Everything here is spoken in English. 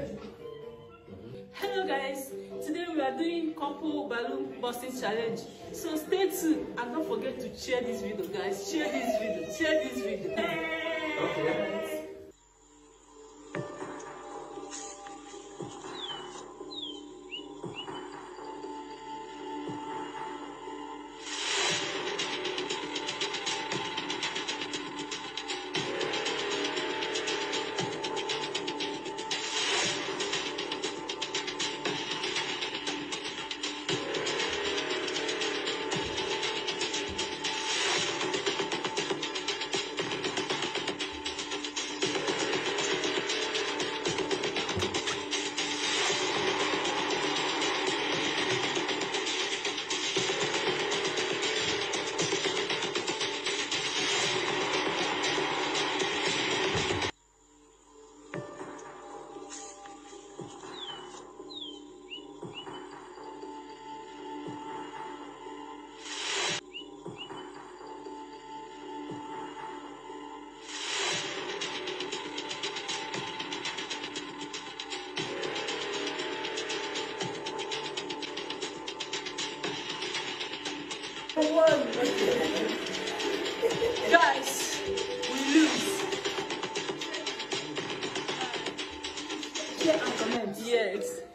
Hello guys, today we are doing couple balloon busting challenge. So stay tuned and don't forget to share this video, guys. Share this video. Okay. Guys, we lose. Share and comment. Yes.